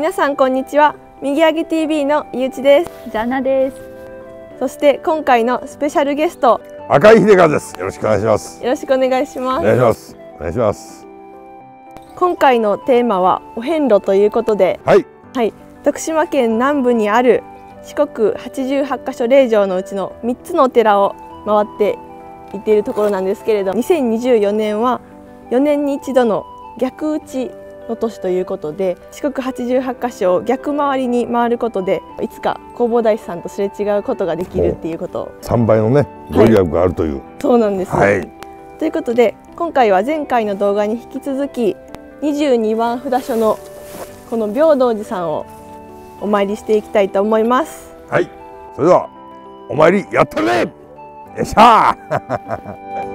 皆さんこんにちは。右上げ TV のゆうちです。 ジャナです。 そして今回のスペシャルゲスト、 赤井秀和です。よろしくお願いします。 よろしくお願いします。 お願いします。お願いします。 今回のテーマはお遍路ということで、はい、徳島県南部にある四国88カ所霊場のうちの3つのお寺を回っていっているところなんですけれど、2024年は4年に一度の逆打ちの年ということで、四国88カ所を逆回りに回ることでいつか弘法大師さんとすれ違うことができるっていうことを、 3倍のねご利益があるという、 そうなんですね、ということで今回は前回の動画に引き続き22番札所のこの平等寺さんをお参りしていきたいと思います。 はい、それではお参りやったるね。よっしゃー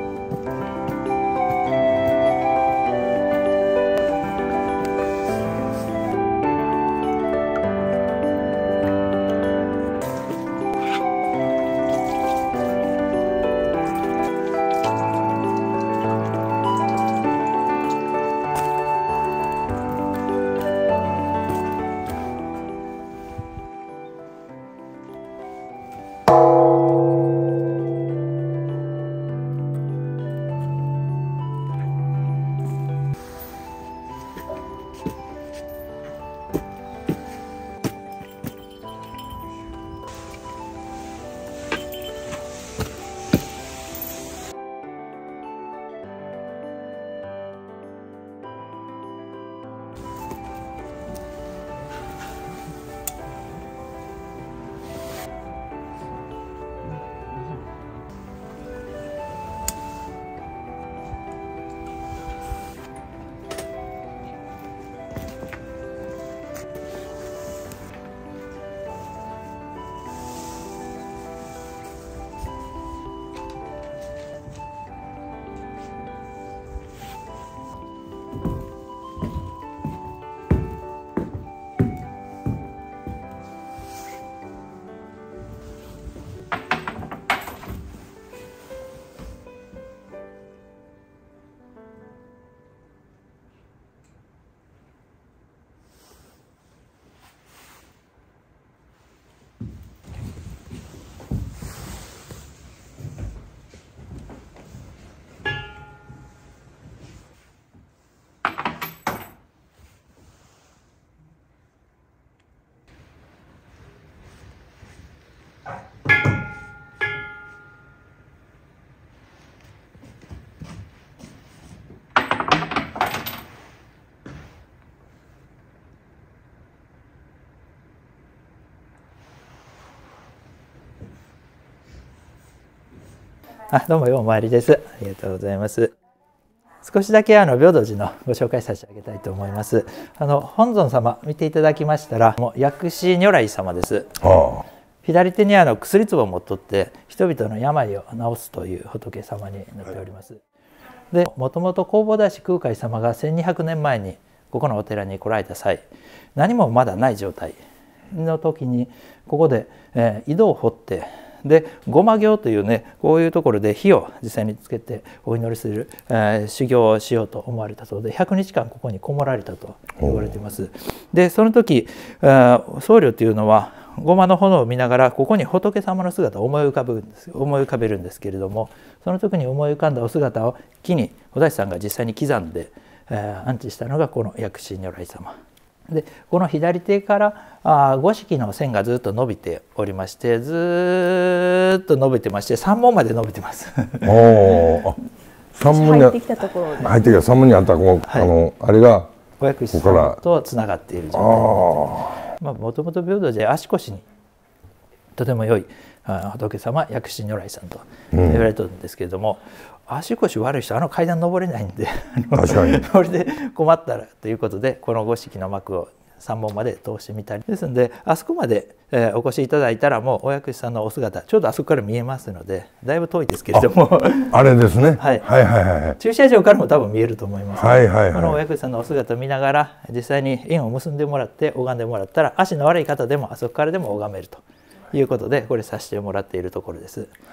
どうもお参りです。ありがとうございます。少しだけ平等寺のご紹介させてあげたいと思います。本尊様見ていただきましたら、もう薬師如来様です。左手に薬壺を持っとって人々の病を治すという仏様になっております。で、もともと弘法大師空海様が1200年前にここのお寺に来られた際、何もまだない状態の時にここで、井戸を掘って、で護摩行というね、こういうところで火を実際につけてお祈りする、修行をしようと思われたそうで、100日間ここにこもられたと言われています。でその時、僧侶というのは護摩の炎を見ながらここに仏様の姿を思い浮かべるんですけれども、その時に思い浮かんだお姿を木にお大師さんが実際に刻んで、安置したのがこの薬師如来様で、この左手から五色の線がずっと伸びておりまして、ずっと伸びてまして、三門まで伸びてます。 三門に入ってきたところで、 入ってきた三門にあったあれがお薬師さんとつながっている状態ですね。もともと平等寺足腰にとても良い仏様薬師如来さんと言われてるんですけれども、足腰悪い人階段登れないんで、これで困ったらということで、この五色の幕を3本まで通してみたりですので、あそこまでお越しいただいたらもうお薬師さんのお姿ちょうどあそこから見えますので、だいぶ遠いですけれども、 あれですね、 駐車場からも多分見えると思います。このお薬師さんのお姿を見ながら実際に縁を結んでもらって拝んでもらったら、足の悪い方でもあそこからでも拝めるということで、これさせてもらっているところです。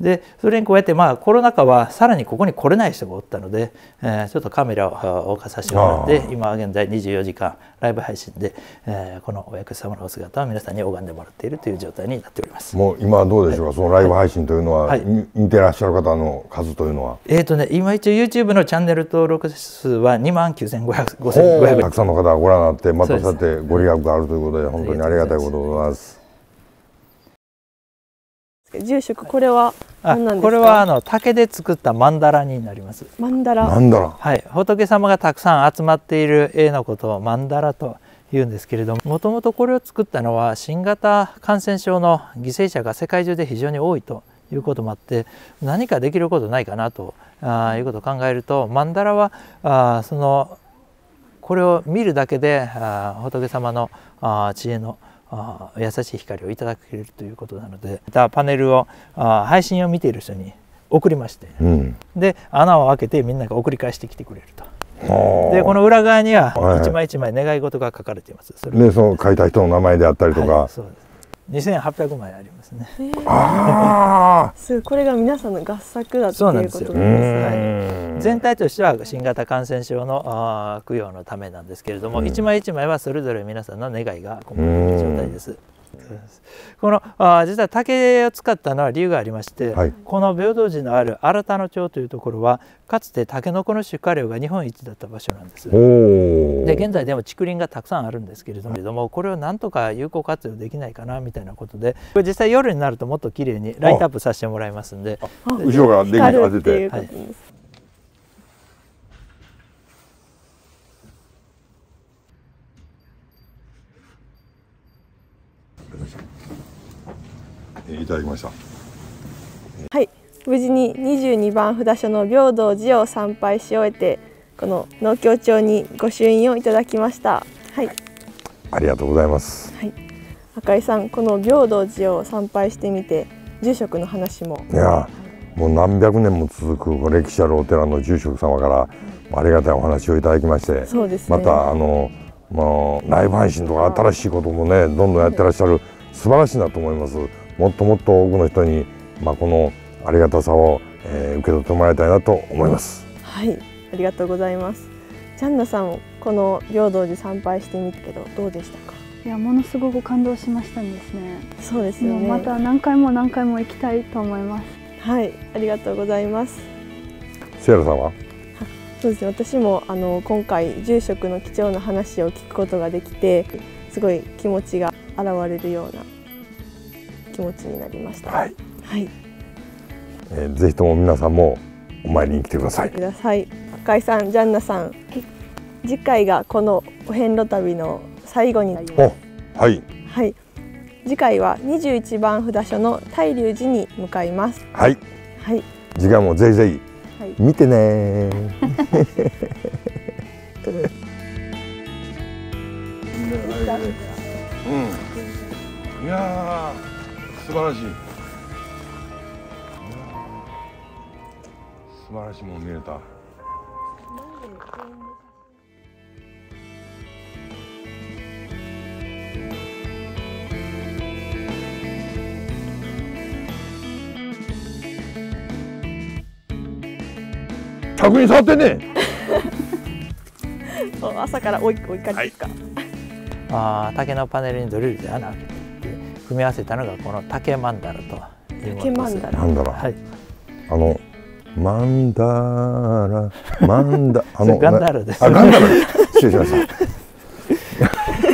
でそれに加えて、コロナ禍はさらにここに来れない人がおったので、ちょっとカメラを置かさせてもらって今現在24時間ライブ配信で、このお薬師様のお姿を皆さんに拝んでもらっているという状態になっております。 もう今はどうでしょうか、そのライブ配信というのは、見てらっしゃる方の数というのは。 今一応 YouTube のチャンネル登録数は29,500。 たくさんの方がご覧になって、またそうやってご利益があるということで、本当にありがたいことでございます。 住職、これは何なんですか？ これは竹で作った曼荼羅になります。 曼荼羅。 はい、仏様がたくさん集まっている絵のことを曼荼羅と言うんですけれども、もともとこれを作ったのは新型感染症の犠牲者が世界中で非常に多いということもあって、何かできることないかなということを考えると、曼荼羅はこれを見るだけで仏様の知恵の優しい光をいただけるということなので、パネルを配信を見ている人に送りまして、で穴を開けてみんなが送り返してきてくれると。でこの裏側には一枚一枚願い事が書かれています。 でその書いた人の名前であったりとか、 そうです。2800枚ありますね。 これが皆さんの合作だということですね。 全体としては新型感染症の供養のためなんですけれども、一枚一枚はそれぞれ皆さんの願いが込められる状態です。この実は竹を使ったのは理由がありまして、この平等寺のある新田野町というところはかつてタケノコの出荷量が日本一だった場所なんです。で現在でも竹林がたくさんあるんですけれども、これをなんとか有効活用できないかなみたいなことで、これ実際夜になるともっと綺麗にライトアップさせてもらいますんで、 後ろから電気当てて。いただきました。 はい、無事に22番札所の平等寺を参拝し終えて、この農協町に御朱印をいただきました。はい。 ありがとうございます。 はい。赤井さん、この平等寺を参拝してみて、住職の話も。 いや、もう何百年も続く歴史あるお寺の住職様からありがたいお話をいただきまして、 そうですね。 またライブ配信とか新しいこともね、どんどんやってらっしゃる、素晴らしいなと思います。もっともっと多くの人に、このありがたさを、受け取ってもらいたいなと思います。 はい、ありがとうございます。ジャンナさん、この平等寺参拝してみたけどどうでしたか？ いや、ものすごく感動しましたんですね。 そうですよね。 また何回も何回も行きたいと思います。 はい、ありがとうございます。 セイラさんは？ そうですね、私も今回住職の貴重な話を聞くことができて、すごい気持ちが現れるような気持ちになりました。はい。はい。 ぜひとも皆さんもお参りに来てください。 赤井さん、ジャンナさん、次回がこのお遍路旅の最後になります。 はい。 はい。次回は21番札所の大龍寺に向かいます。 はい。 はい。 次回もぜひぜひ見てね。いやー、素晴らしい。素晴らしいもん見れた。着に触ってね。 朝からお怒りですか？ 竹のパネルにドリルで穴を開けて組み合わせたのがこの竹曼荼羅というものです。 曼荼羅。はい。曼荼羅、ガンダーラです。ガンダーラ。失礼しました。